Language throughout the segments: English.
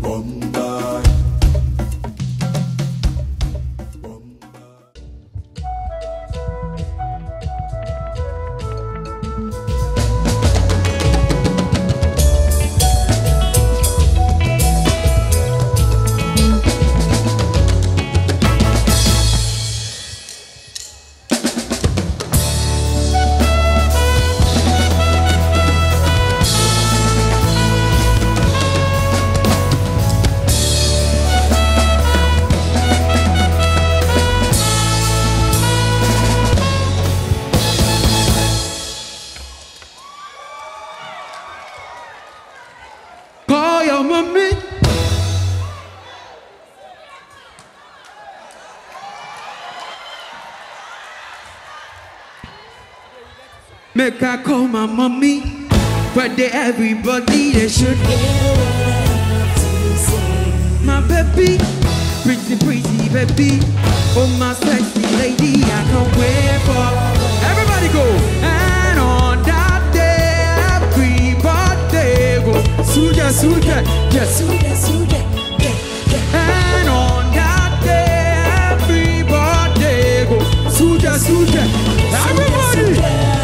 Make I call my mommy, but everybody they should hear what I have to say. My baby, pretty baby, oh my sexy lady, I can't wait for. Everybody go, and on that day, everybody go. Suja, yes, Suja. And on that day, everybody go. Suja, everybody.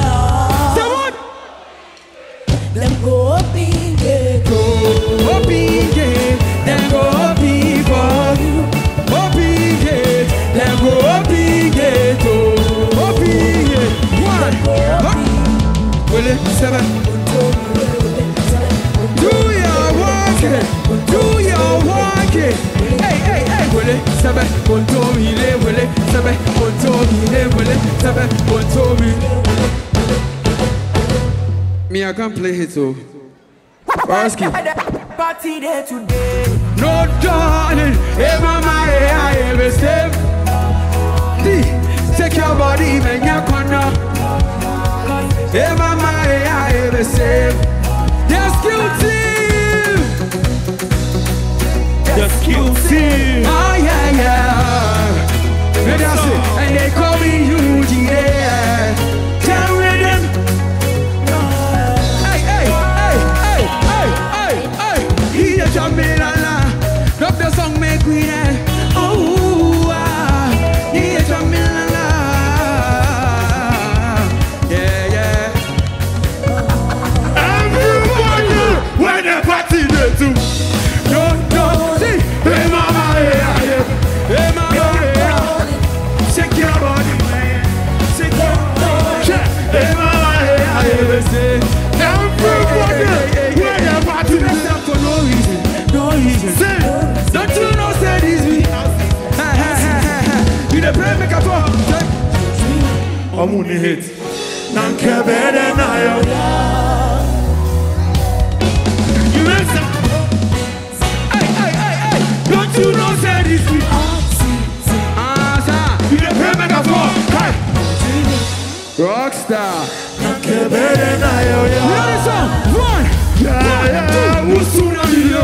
Them go up in gate, then go up in for you. Up in gate, then go up in gate, up in gate. One, will it seven? Do your work, Hey, will it seven? Will it seven? Will it seven? Me, I can't play it, so. Party there today. No darling, hey mama, hey, I ever step. Take your body, man, your corner. Hey mama, hey, I ever step. Yes, kill team. Oh, yeah. And they call me UGA. Tell them. Jamila, drop the song, make we dance. Oh, yeah, Jamila, yeah. Everybody, when the party they do, don't see. Hey mama, hey mama, shake your body, shake your body. Hey mama, hey, say. Everybody, when the party they do, for no reason. Say, don't you know say this me? You the play make a talk. I'm on the hit. Nanke better now. You listen. Hey. Don't you know say this me? You the play make a talk. Rockstar. Nanke better now. You know this song? One. Yeah. Usuna yo.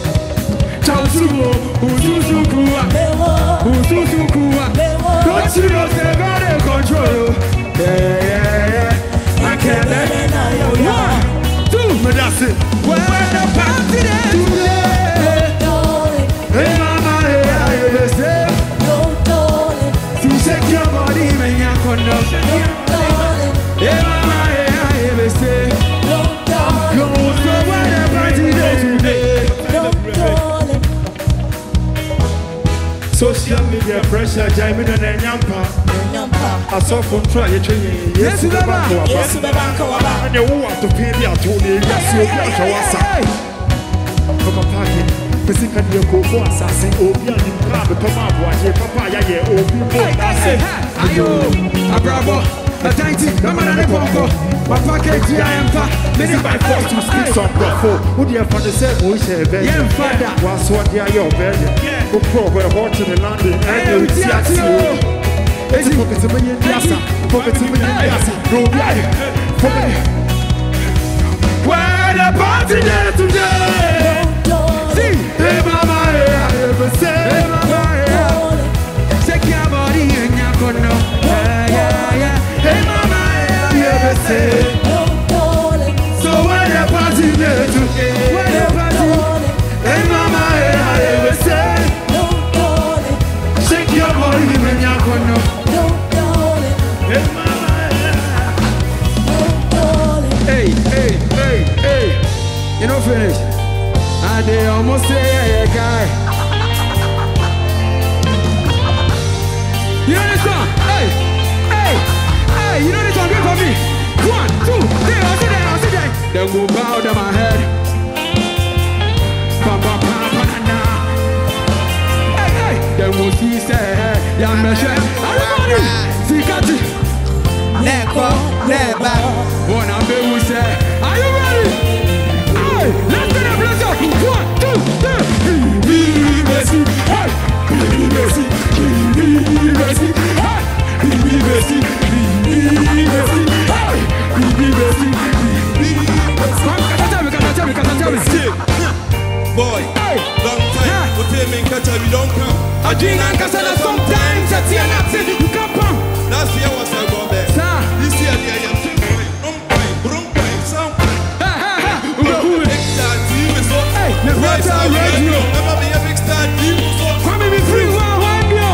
Don't you know they got in control? Yeah. I can't let it now. 1, 2, but that's it. When the party there today. Hey mama, hey, I say. To shake your body, man, you're gonna. Hey mama, hey, I say. Go so when the party there today. Social media pressure, Jamie and Yampa. I saw from try your training. Yes, you have and you want to pay me out only. Yes, you have from a party. Physically, you go for assassin. Obian, you can't come up. Watch your papa, yeah, Obian. Bravo. A tiny, come on, and a my package, I am fat. Many by force to speak some bravo. Would you have found the same voice? Yeah, father. Was what they are your bed. Go pro, we're hot in the London. And you see, it's a pocket to me in Yassa. Pocket to me in Yassa. No, where the party there today? See, hey, mama, I ever say, hey, mama, shake your body and you're gonna. Yeah. Hey mama, I ever say. So when the party there today, hey mama, And they almost say, hey, guy. You know this song? Hey, hey, hey, you know this song? Wait for me. 1, 2, 3, I'll sit there, I'll sit there. Then go bow down my head. Pam, pam, pam, pam, pam. Hey, hey. Then we'll see, say, hey, young man, everybody, see, catch it. Never, never. One of them will say, are you ready? Hey, let's get a bless up. 1, 2, 3. Be Messi, hey. Be Messi, be Messi, hey. Be Messi, be Messi, hey. Be Messi, be Messi. Tell me. Boy, Hey. long time. What do you mean, catch up? You don't come. I drink and castle sometimes. I see an accent. You can't pump. Last year was I go there. Sir. This year, I am sound. Big star team is up. Hey, the better radio. Never be a big star team. Come be free, one, yo.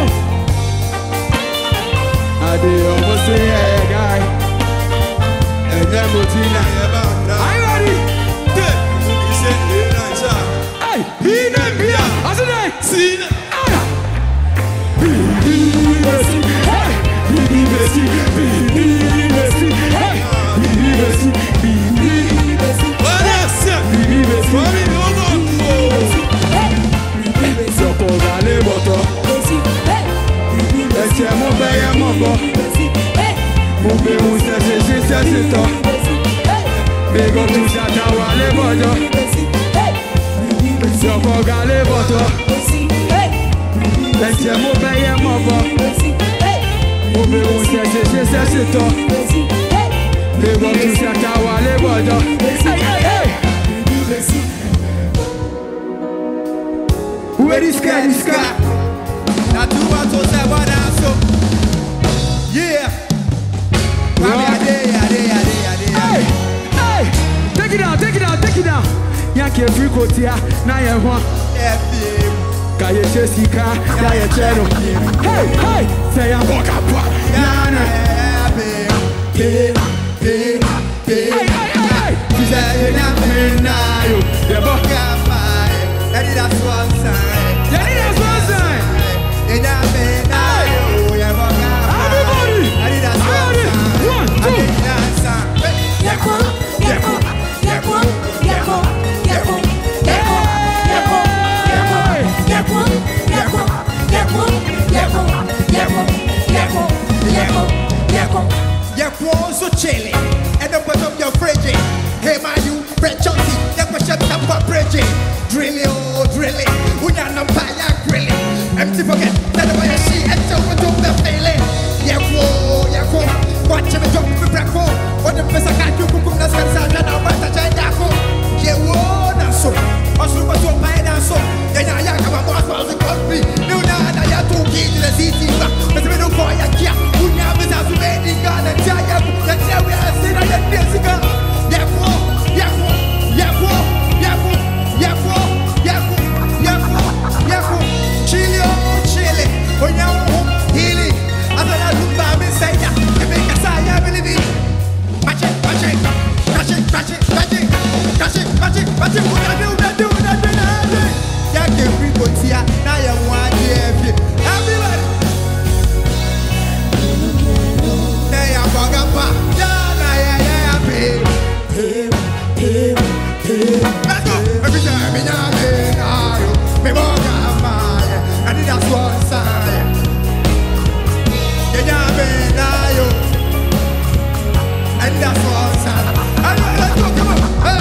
I did almost say, hey, guy. And then Mutina. Are you ready? He said, hey, nice. Hey, he named me. I said, hey. See that? Be Messi, hey. Be Messi, be Messi, hey. Be Messi, be Messi. What else? Be Messi. Mommy, no. Soko gale boto. Eche mo beye mo bo. Mo be mo se to. Me go to Sata wale boto. Soko gale boto. Eche mo beye mo bo. Mo be mo se to. Me go to Sata wale boto. Hey. Where is guy? Now do what to say about that, so. Yeah. Hey, take it down. Yankee free kotia, na ye ho. Kaye chesika, na ye chero. Hey, say I'm boka pa. Nana. Hey. She said na na yo. Ye boka pa. That's one sign. Everybody. 1, 2. So chilly, and then put up your fridge. Hey, man, you red chunky, then push up for bridge. Drill it, we are not fire grilling. Empty pocket, that's the way I see it, so we don't the feeling. Yeah, watch him jump with breakfast. What the best I got you cook that's concerned, and I'm about to change that phone. Yeah, that's so. I was looking to buy that so. Then I come up with the country. No, I have to get to the city. But we don't buy a car. We have to make the gun and tell you. That's how we are sitting at this gun. Chili. When you're home, healing. I thought I looked by me say that. You make a sign, I believe it. Match it. What I do. Yeah, can't free go here. Now you want to everybody. Hey, I'm going up. Yeah, pay. Let's go. Every time me now, me walk out my, and that's one side. Yeah, and that's one side. Let's go, come on.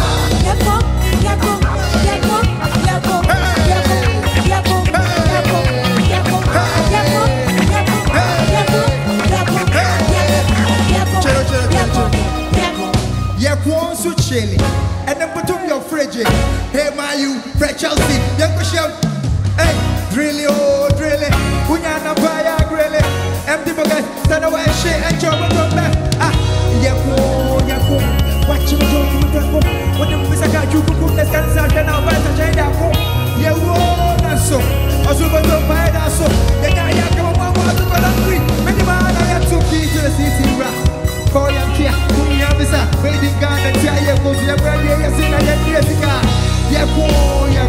So chilly, and then put up your fridge. Hey, my you, Fred Chelsea, young Michelle. Hey, drill it. We are not fire grill it. Empty bucket, stand away, shit, and jump on back. Watch him go to the phone. What the piece I got you cook, let's get inside, and I'll buy the chain that phone. Yeah, that's so. I was over to buy that so. Yeah, come on, to go down free. Many man, I have to key to the city rap. Call your kia, who you have this up, waiting gun and tell you, go to your brand, yes, in a year. Yeah,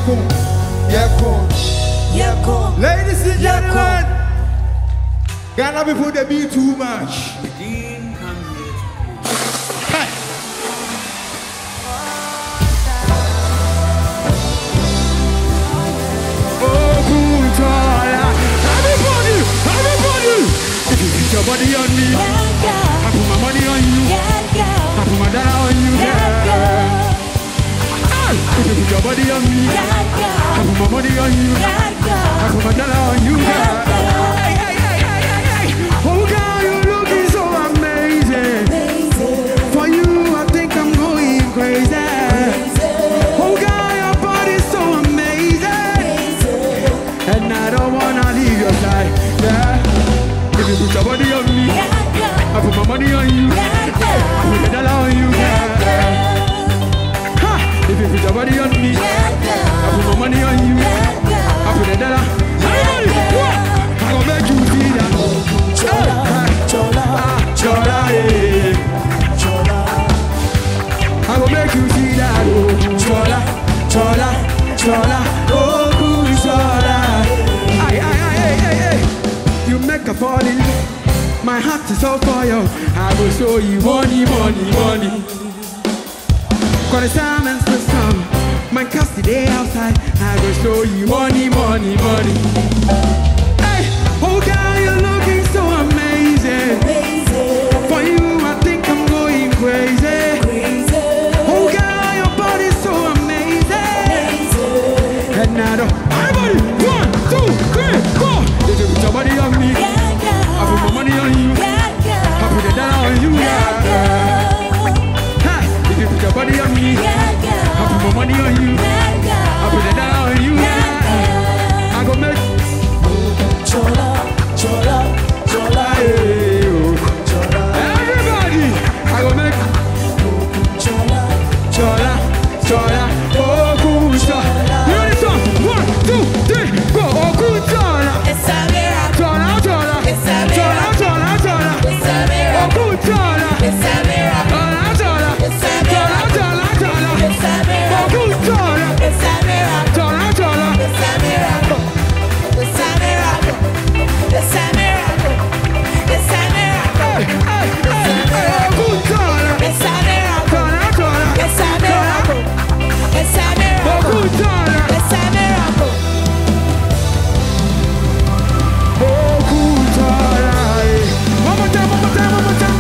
Ladies and gentlemen, Ghana people, they be too much. Hey. Oh, Kuntala. Everybody, if you put your body on me, I put my money on you. I put my dollar on you. If you put your body on me, I put my money on you. I put my dollar on you. Oh God, you looking so amazing. For you, I think I'm going crazy. Oh God, your body's so amazing, and I don't wanna leave your side. Yeah. If you put your body on me, I put my money on you. I put the dollar on you. If you put your body on me, I put my money on you. I put the dollar. Everybody, I gon' make you see that. Chola, yeah. I gon' make you see that. Chola. Oh, cool, chola. Ay. You make a fall in love. My heart is all for you. I will show you money. Got the time and the sun. My cast today outside. I will show you money. Hey, oh God, you're looking so amazing. For you, I think I'm going crazy. Oh God, your body's so amazing. And I don't. Everybody, 1, 2, 3, 4. If you put your body on me, I put my money on you. I put the dollar on you. If you put your body on me, I put my money on you. I put the dollar on you. I go make chola. Everybody, I go make chola. Oh, cool, chola. You ready, song? 1, 2, 3, go. Oh, cool, chola. It's a miracle. Chola. It's a miracle. Chola. It's a miracle. Oh, cool, chola. It's a miracle. Chola. It's a miracle. It's a miracle. Oh, cool, chola. It's a miracle. Chola. It's a miracle. It's a miracle. It's a miracle. It's a miracle. Oh, cool, chola. It's a miracle. Chola. It's a miracle. It's a miracle. Oh, cool, chola. It's a miracle. Oh, cool, chola. One more time.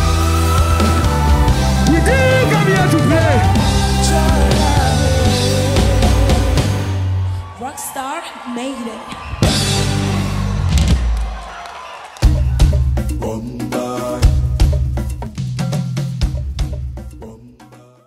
We did come here to play. Rockstar made it. Bomba.